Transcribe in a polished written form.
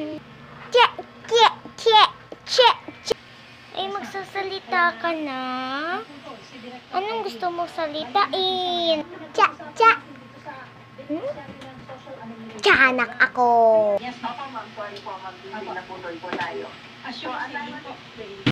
Che, che, che, che, che. Ay, magsasalita ka na? Anong gusto mong salitain? Cha, cha. Tiyanak ako. Yes, opo ma'am. Sorry po, magbibigay na po tayo.